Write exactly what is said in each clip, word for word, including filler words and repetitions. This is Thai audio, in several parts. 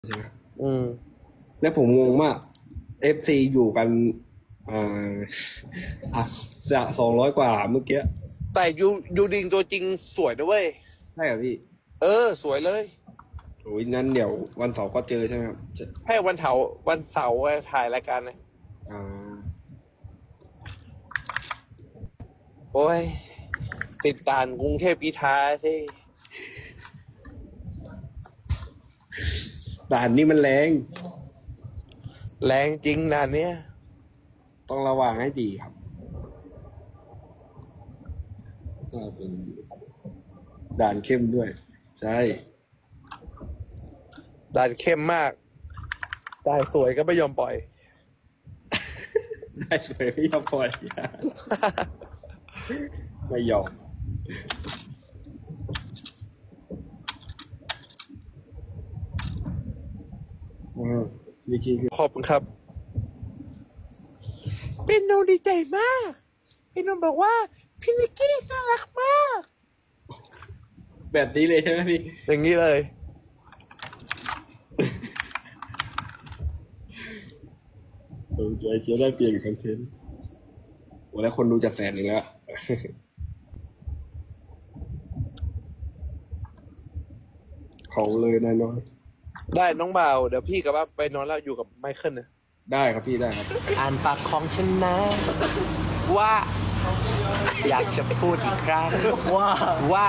ใช่ไหมอืมแล้วผมงงมากเอฟซีอยู่กันอ่าอ่ะสองร้อยกว่าเมื่อกี้แต่ยูยูดิงตัวจริงสวยนะเว้ยใช่เหรอพี่เออสวยเลยโอ้ยนั้นเดี๋ยววันเสาร์ก็เจอใช่ไหมครับจะให้วันเถาร์วันเสาร์ถ่ายรายการเลยอ่าโอ้ยติดด่านกรุงเทพกีทาสิด่านนี้มันแรงแรงจริงด่านเนี้ยต้องระวังให้ดีครับใช่เป็นด่านเข้มด้วยใช่ด่านเข้มมากด่านสวยก็ไม่ยอมปล่อยได้สวยไม่ยอมปล่อยไม่ยอมอืมนี่คือขอบคุณครับเป็นโนดีใจมากเป็นโนบอกว่าพี่นิกกี้น่ารักมากแบบนี้เลยใช่ไหมพี่อย่างนี้เลยเออใจเชียร์ได้เปลี่ยนคอนเทนต์โอ้แล้วคนดูจะแสนหนึ่งแล้วเขาเลยนายน้อยได้น้องบ่าวเดี๋ยวพี่กับว่าไปนอนแล้วอยู่กับไมเคิลนะได้ครับพี่ได้ครับอ่านปากของฉันนะว่าอยากจะพูดอีกครั้งว่าว่า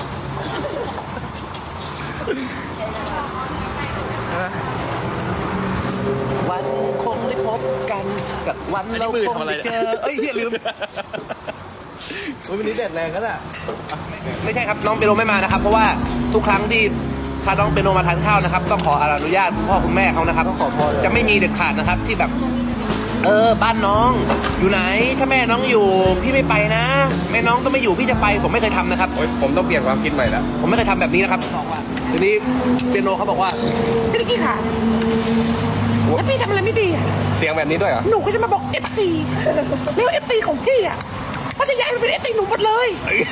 วันคงได้พบกันสักวันเราคงได้เจอเอ้ยอย่าลืมวันนี้เด็ดแรงกันอ่ะไม่ใช่ครับน้องเปโนไม่มานะครับเพราะว่าทุกครั้งที่พาน้องเปโนมาทานข้าวนะครับต้องขออนุญาตคุณพ่อคุณแม่เขานะครับต้องขอพอจะไม่มีเด็ดขาดนะครับที่แบบเออบ้านน้องอยู่ไหนถ้าแม่น้องอยู่พี่ไม่ไปนะแม่น้องต้องไม่อยู่พี่จะไปผมไม่เคยทำนะครับผมต้องเปลี่ยนความคิดใหม่แล้วผมไม่เคยทำแบบนี้นะครับทีนี้เปียโนเขาบอกว่าพี่นิกกี้ค่ะแล้วพี่ทำอะไรไม่ดีอ่ะเสียงแบบนี้ด้วยเหรอหนูก็จะมาบอกเอฟซีแล้วเอฟซีของพี่อ่ะเขาจะย้ายไปเป็นเอฟซีหนูหมดเลย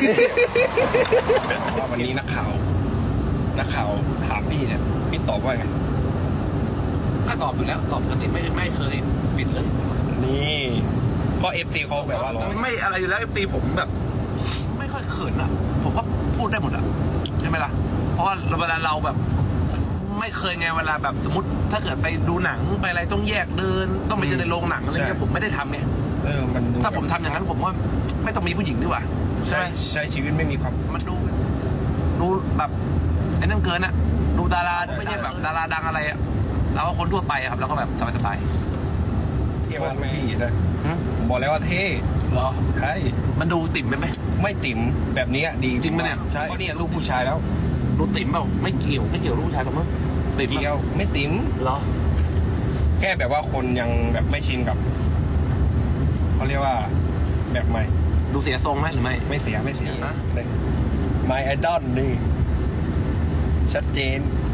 วันนี้นักข่าวนักข่าวถามพี่เนี่ยพี่ตอบว่าไงก็ตอบอยู่แล้วตอบปกติไม่ไม่เคยปิดเลยนี่ก็เอฟซีเขาแบบว่าไม่อะไรอยู่แล้วเอฟซีผมแบบไม่ค่อยเขินอ่ะผมก็พูดได้หมดอ่ะใช่ไหมล่ะเพราะว่าเวลาเราแบบไม่เคยไงเวลาแบบสมมติถ้าเกิดไปดูหนังไปอะไรต้องแยกเดินต้องไปเจอในโรงหนังอะไรเงี้ยผมไม่ได้ทำไงเออมันถ้าผมทำอย่างนั้นผมว่าไม่ต้องมีผู้หญิงดีกว่าใช่ไหมใช้ชีวิตไม่มีความมันดูดูแบบไอ้นั่นเกินอ่ะดูดาราไม่ใช่แบบดาราดังอะไรอ่ะเราก็คนทั่วไปครับเราก็แบบสบายๆเท่มากพี่นะบอกแล้วว่าเท่เหรอใช่มันดูติ่มไหมไม่ติ่มแบบนี้ดีจริงไหมเนี่ยใช่เพราะนี่ลูกผู้ชายแล้วดูติ่มเปล่าไม่เกี่ยวไม่เกี่ยวลูกผู้ชายหรอกมั้งเกี่ยวไม่ติ่มเหรอแค่แบบว่าคนยังแบบไม่ชินกับเขาเรียกว่าแบบใหม่ดูเสียทรงไหมหรือไม่ไม่เสียไม่เสียนะMy Idol นี่ชัดเจน